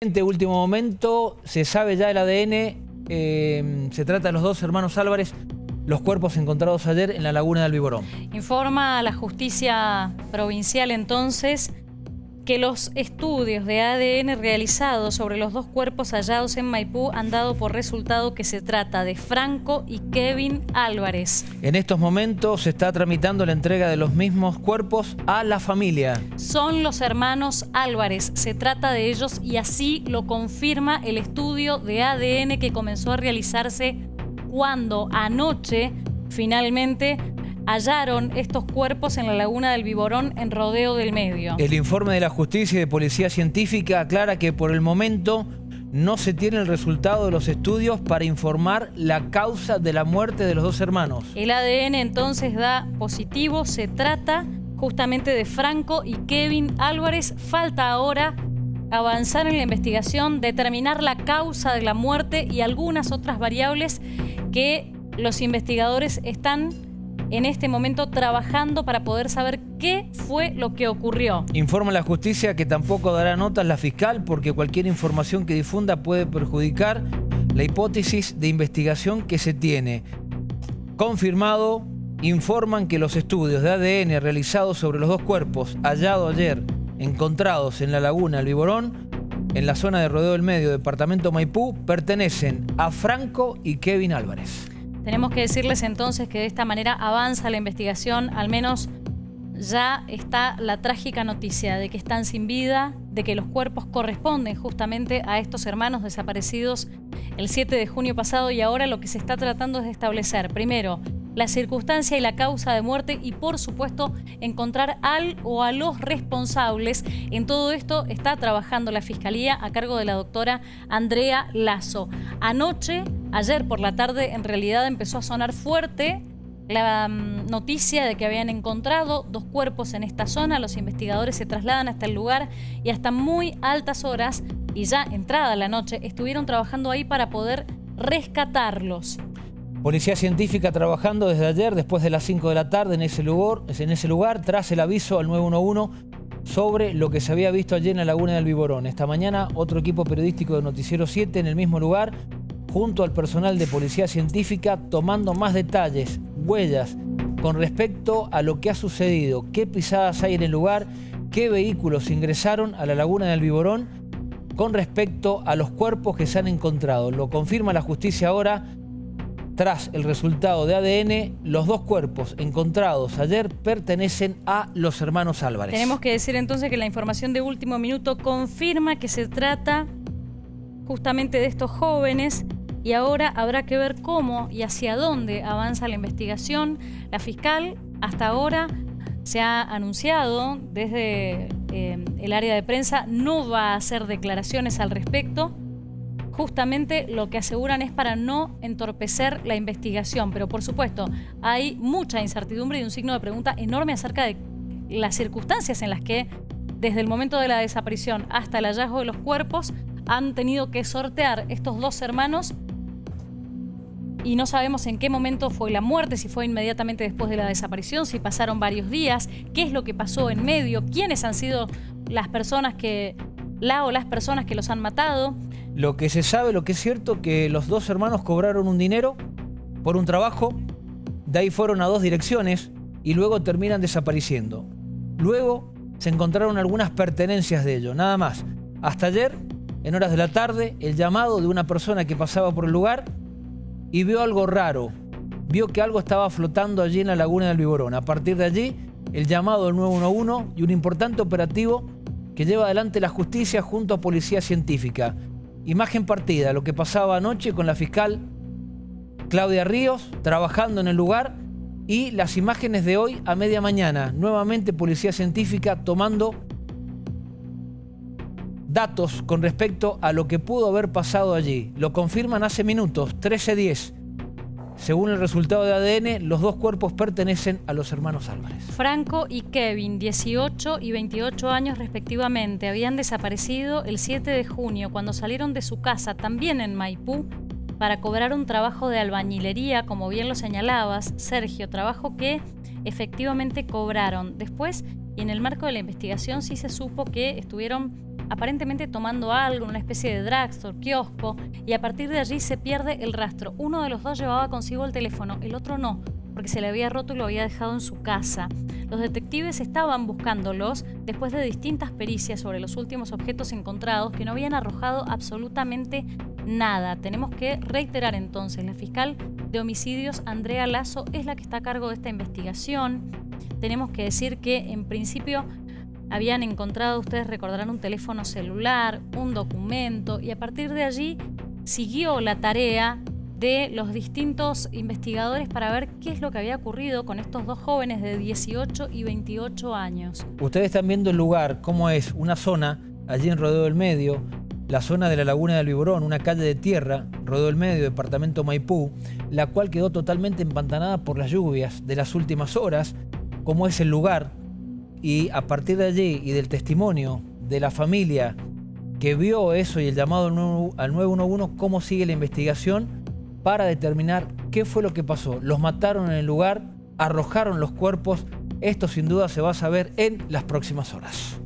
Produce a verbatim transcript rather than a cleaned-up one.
En último momento, se sabe ya el A D N, eh, se trata de los dos hermanos Álvarez, los cuerpos encontrados ayer en la laguna de Albiborón. Informa a la justicia provincial entonces que los estudios de A D N realizados sobre los dos cuerpos hallados en Maipú han dado por resultado que se trata de Franco y Kevin Álvarez. En estos momentos se está tramitando la entrega de los mismos cuerpos a la familia. Son los hermanos Álvarez, se trata de ellos y así lo confirma el estudio de A D N que comenzó a realizarse cuando anoche finalmente hallaron estos cuerpos en la laguna del Albiborón en Rodeo del Medio. El informe de la Justicia y de Policía Científica aclara que por el momento no se tiene el resultado de los estudios para informar la causa de la muerte de los dos hermanos. El A D N entonces da positivo, se trata justamente de Franco y Kevin Álvarez. Falta ahora avanzar en la investigación, determinar la causa de la muerte y algunas otras variables que los investigadores están en este momento trabajando para poder saber qué fue lo que ocurrió. Informa la justicia que tampoco dará notas la fiscal porque cualquier información que difunda puede perjudicar la hipótesis de investigación que se tiene. Confirmado, informan que los estudios de A D N realizados sobre los dos cuerpos hallados ayer encontrados en la laguna Albiborón, en la zona de Rodeo del Medio, departamento Maipú, pertenecen a Franco y Kevin Álvarez. Tenemos que decirles entonces que de esta manera avanza la investigación, al menos ya está la trágica noticia de que están sin vida, de que los cuerpos corresponden justamente a estos hermanos desaparecidos el siete de junio pasado y ahora lo que se está tratando es de establecer, primero, la circunstancia y la causa de muerte y, por supuesto, encontrar al o a los responsables. En todo esto está trabajando la Fiscalía a cargo de la doctora Andrea Lazo. Anoche, ayer por la tarde, en realidad empezó a sonar fuerte la um, noticia de que habían encontrado dos cuerpos en esta zona. Los investigadores se trasladan hasta el lugar y hasta muy altas horas, y ya entrada la noche, estuvieron trabajando ahí para poder rescatarlos. Policía Científica trabajando desde ayer, después de las cinco de la tarde, en ese lugar, en ese lugar tras el aviso al nueve uno uno sobre lo que se había visto allí en la laguna de Albiborón. Esta mañana, otro equipo periodístico de Noticiero siete en el mismo lugar, junto al personal de Policía Científica, tomando más detalles, huellas, con respecto a lo que ha sucedido, qué pisadas hay en el lugar, qué vehículos ingresaron a la laguna de Albiborón, con respecto a los cuerpos que se han encontrado. Lo confirma la justicia ahora. Tras el resultado de A D N, los dos cuerpos encontrados ayer pertenecen a los hermanos Álvarez. Tenemos que decir entonces que la información de último minuto confirma que se trata justamente de estos jóvenes y ahora habrá que ver cómo y hacia dónde avanza la investigación. La fiscal hasta ahora se ha anunciado desde eh, el área de prensa, no va a hacer declaraciones al respecto. Justamente lo que aseguran es para no entorpecer la investigación. Pero por supuesto hay mucha incertidumbre y un signo de pregunta enorme acerca de las circunstancias en las que desde el momento de la desaparición hasta el hallazgo de los cuerpos han tenido que sortear estos dos hermanos y no sabemos en qué momento fue la muerte, si fue inmediatamente después de la desaparición, si pasaron varios días, qué es lo que pasó en medio, quiénes han sido las personas que, la o las personas que los han matado. Lo que se sabe, lo que es cierto, que los dos hermanos cobraron un dinero por un trabajo, de ahí fueron a dos direcciones y luego terminan desapareciendo. Luego se encontraron algunas pertenencias de ellos, nada más. Hasta ayer, en horas de la tarde, el llamado de una persona que pasaba por el lugar y vio algo raro. Vio que algo estaba flotando allí en la laguna de Albiborón. A partir de allí, el llamado del nueve uno uno y un importante operativo que lleva adelante la justicia junto a Policía Científica. Imagen partida, lo que pasaba anoche con la fiscal Claudia Ríos, trabajando en el lugar, y las imágenes de hoy a media mañana. Nuevamente Policía Científica tomando datos con respecto a lo que pudo haber pasado allí. Lo confirman hace minutos, trece diez. Según el resultado de A D N, los dos cuerpos pertenecen a los hermanos Álvarez. Franco y Kevin, dieciocho y veintiocho años respectivamente, habían desaparecido el siete de junio cuando salieron de su casa, también en Maipú, para cobrar un trabajo de albañilería, como bien lo señalabas, Sergio, trabajo que efectivamente cobraron. Después, y en el marco de la investigación, sí se supo que estuvieron aparentemente tomando algo, una especie de drugstore, kiosco, y a partir de allí se pierde el rastro. Uno de los dos llevaba consigo el teléfono, el otro no, porque se le había roto y lo había dejado en su casa. Los detectives estaban buscándolos después de distintas pericias sobre los últimos objetos encontrados que no habían arrojado absolutamente nada. Tenemos que reiterar entonces, la fiscal de homicidios, Andrea Lazo, es la que está a cargo de esta investigación. Tenemos que decir que en principio habían encontrado, ustedes recordarán, un teléfono celular, un documento, y a partir de allí siguió la tarea de los distintos investigadores para ver qué es lo que había ocurrido con estos dos jóvenes de dieciocho y veintiocho años. Ustedes están viendo el lugar, cómo es una zona, allí en Rodeo del Medio, la zona de la Laguna del Viborón, una calle de tierra, Rodeo del Medio, departamento Maipú, la cual quedó totalmente empantanada por las lluvias de las últimas horas, cómo es el lugar, y a partir de allí y del testimonio de la familia que vio eso y el llamado al nueve uno uno, cómo sigue la investigación para determinar qué fue lo que pasó. Los mataron en el lugar, arrojaron los cuerpos. Esto sin duda se va a saber en las próximas horas.